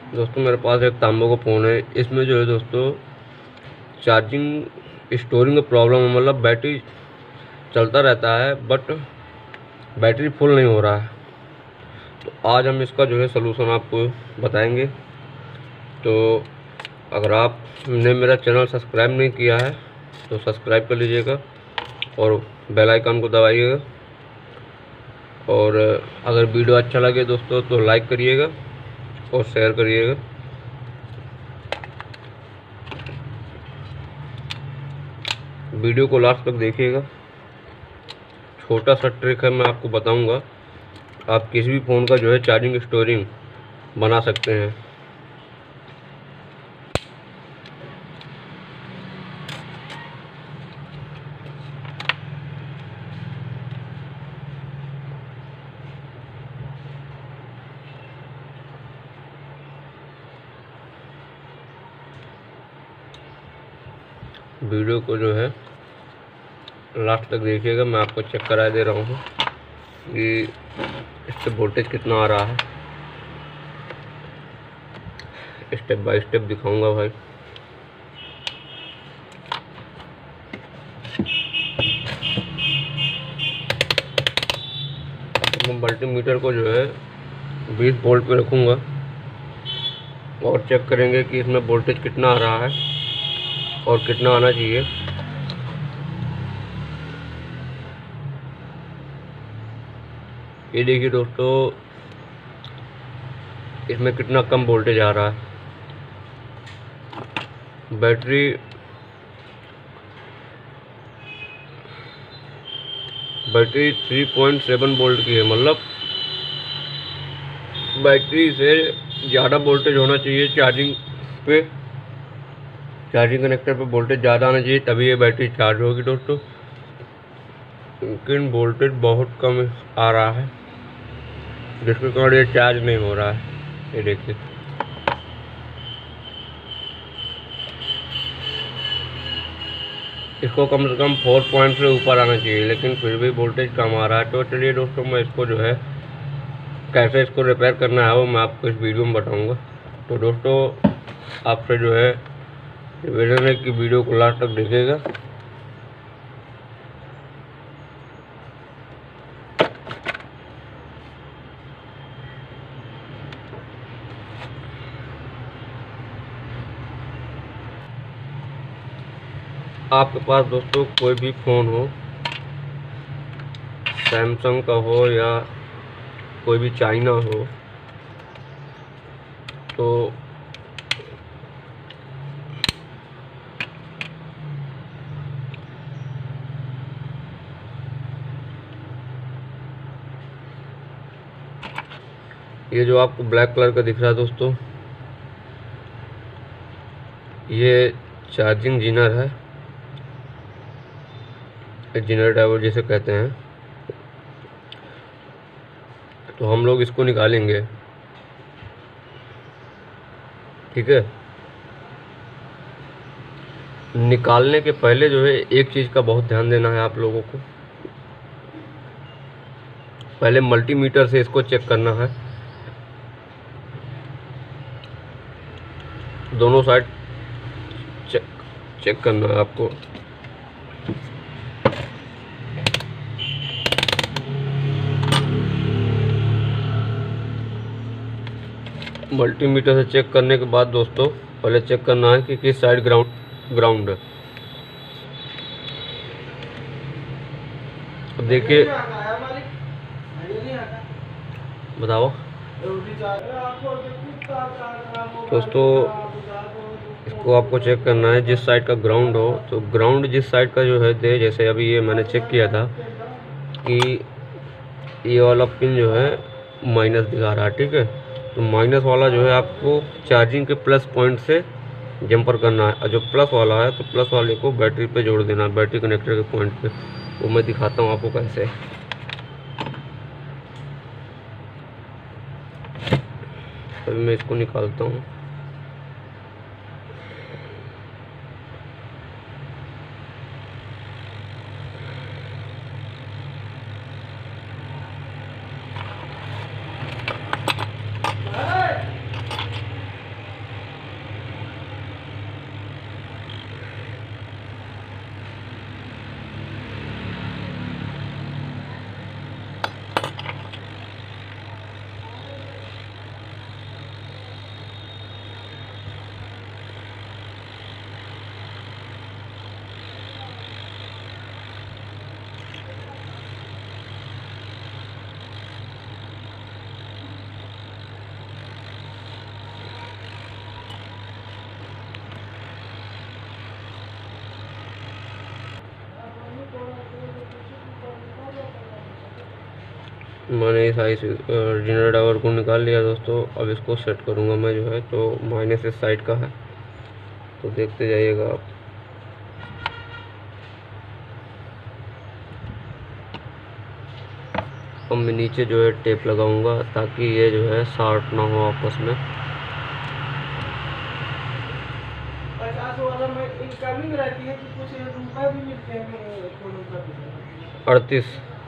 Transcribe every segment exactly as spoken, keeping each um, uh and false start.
दोस्तों मेरे पास एक तांबा का फ़ोन है। इसमें जो है दोस्तों चार्जिंग स्टोरिंग का प्रॉब्लम है, मतलब बैटरी चलता रहता है बट बैटरी फुल नहीं हो रहा है। तो आज हम इसका जो है सलूशन आपको बताएंगे। तो अगर आपने मेरा चैनल सब्सक्राइब नहीं किया है तो सब्सक्राइब कर लीजिएगा और बेल आइकन को दबाइएगा। और अगर वीडियो अच्छा लगे दोस्तों तो लाइक करिएगा और शेयर करिएगा। वीडियो को लास्ट तक देखिएगा। छोटा सा ट्रिक है, मैं आपको बताऊंगा। आप किसी भी फ़ोन का जो है चार्जिंग स्टोरिंग बना सकते हैं। वीडियो को जो है लास्ट तक देखिएगा। मैं आपको चेक करा दे रहा हूँ कि इससे वोल्टेज कितना आ रहा है। स्टेप बाय स्टेप दिखाऊंगा भाई। मैं मल्टीमीटर को जो है बीस वोल्ट पे रखूँगा और चेक करेंगे कि इसमें वोल्टेज कितना आ रहा है और कितना आना चाहिए। ये देखिए दोस्तों, इसमें कितना कम वोल्टेज आ रहा है। Battery battery three point seven volt की है, मतलब बैटरी से ज़्यादा वोल्टेज होना चाहिए। चार्जिंग पे चार्जिंग कनेक्टर पे वोल्टेज ज़्यादा आना चाहिए, तभी ये बैटरी चार्ज होगी दोस्तों। लेकिन वोल्टेज बहुत कम आ रहा है जिसके कारण ये चार्ज नहीं हो रहा है। ये देखिए, इसको कम से कम फोर पॉइंट से ऊपर आना चाहिए, लेकिन फिर भी वोल्टेज कम आ रहा है। तो चलिए दोस्तों, मैं इसको जो है कैसे इसको रिपेयर करना है वो मैं आपको इस वीडियो में बताऊंगा। तो दोस्तों आपसे जो है निवेदन है कि वीडियो को लास्ट तक देखिएगा। आपके पास दोस्तों कोई भी फ़ोन हो, सैमसंग का हो या कोई भी चाइना हो, तो ये जो आपको ब्लैक कलर का दिख रहा है दोस्तों, ये चार्जिंग जीनर है, जीनर ड्राइवर जिसे कहते हैं। तो हम लोग इसको निकालेंगे, ठीक है। निकालने के पहले जो है एक चीज़ का बहुत ध्यान देना है आप लोगों को। पहले मल्टीमीटर से इसको चेक करना है, दोनों साइड चेक चेक करना है आपको। मल्टीमीटर से चेक करने के बाद दोस्तों पहले चेक करना है कि किस साइड ग्राउंड ग्राउंड है। अब देखिए, बताओ दोस्तों, इसको आपको चेक करना है जिस साइड का ग्राउंड हो। तो ग्राउंड जिस साइड का जो है दे, जैसे अभी ये मैंने चेक किया था कि ये वाला पिन जो है माइनस दिखा रहा है, ठीक है। तो माइनस वाला जो है आपको चार्जिंग के प्लस पॉइंट से जंपर करना है, और जो प्लस वाला है तो प्लस वाले को बैटरी पे जोड़ देना है, बैटरी कनेक्टर के पॉइंट पे। वो मैं दिखाता हूँ आपको कैसे। अभी मैं इसको निकालता हूँ। मैंने इस आई जनरेटर ड्राइवर को निकाल लिया दोस्तों। अब इसको सेट करूँगा मैं जो है, तो माइनस इस साइड का है, तो देखते जाइएगा आप। अब मैं नीचे जो है टेप लगाऊंगा ताकि ये जो है शॉर्ट ना हो आपस में। अड़तीस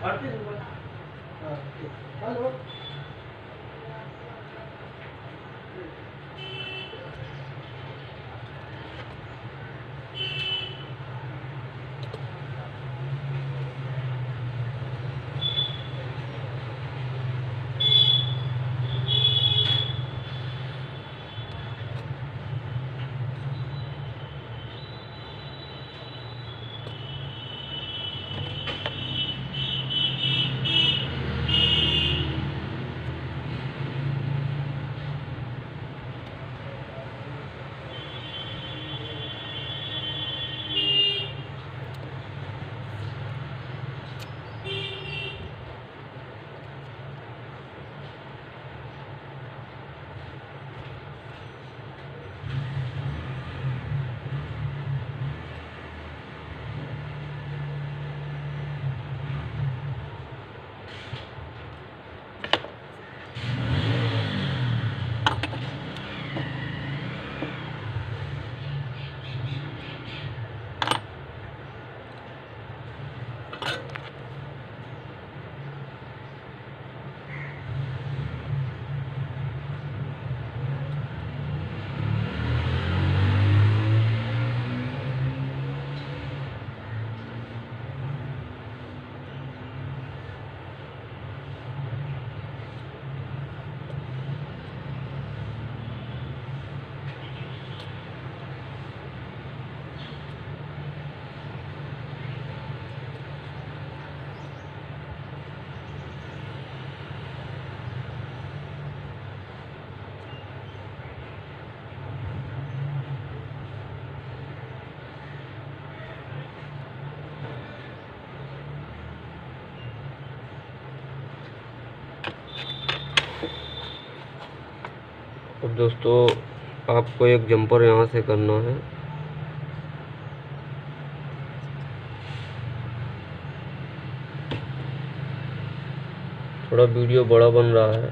अब दोस्तों आपको एक जंपर यहाँ से करना है। थोड़ा वीडियो बड़ा बन रहा है।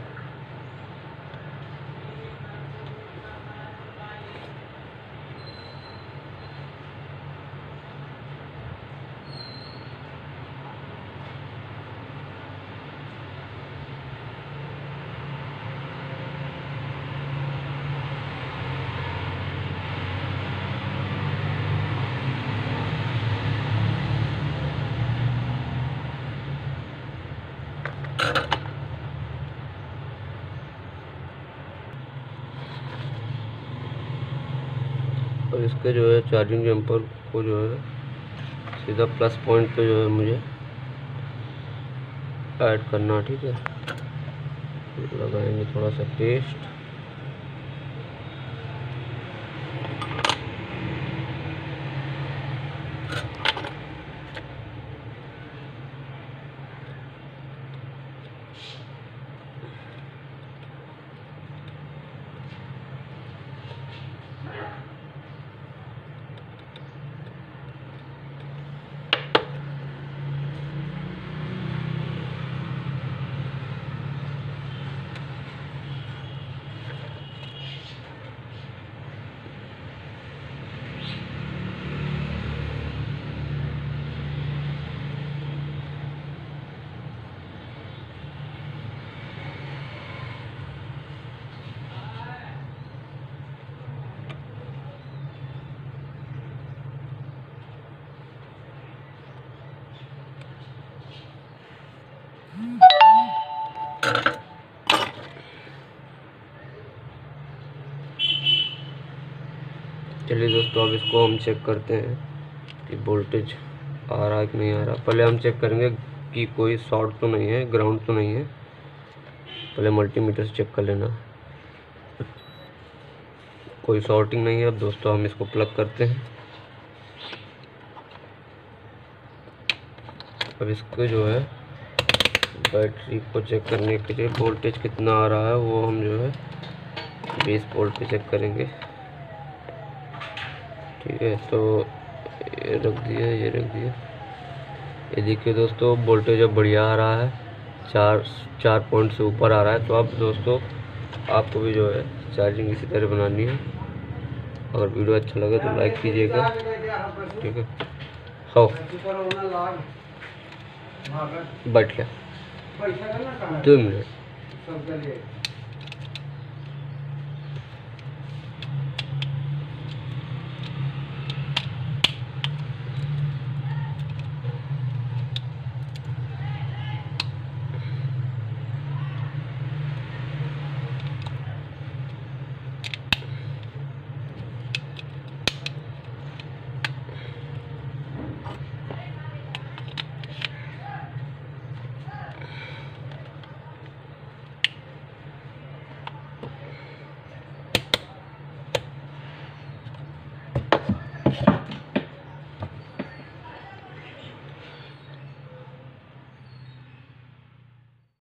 और इसके जो है चार्जिंग जंपर को जो है सीधा प्लस पॉइंट पे जो है मुझे ऐड करना, ठीक है। लगाएंगे थोड़ा सा पेस्ट। चलिए दोस्तों, अब इसको हम चेक करते हैं कि वोल्टेज आ रहा है कि नहीं आ रहा। पहले हम चेक करेंगे कि कोई शॉर्ट तो नहीं है, ग्राउंड तो नहीं है। पहले मल्टीमीटर से चेक कर लेना, कोई शॉर्टिंग नहीं है। अब दोस्तों हम इसको प्लग करते हैं। अब इसको जो है बैटरी को चेक करने के लिए वोल्टेज कितना आ रहा है वो हम जो है बीस वोल्ट पे चेक करेंगे। ठीक है, तो ये रख दिया, ये रख दिया। ये देखिए दोस्तों, वोल्टेज अब बढ़िया आ रहा है, चार चार पॉइंट से ऊपर आ रहा है। तो अब दोस्तों आपको भी जो है चार्जिंग इसी तरह बनानी है। अगर वीडियो अच्छा लगे तो लाइक कीजिएगा। ठीक है, हो बैठ गया दो मिनट।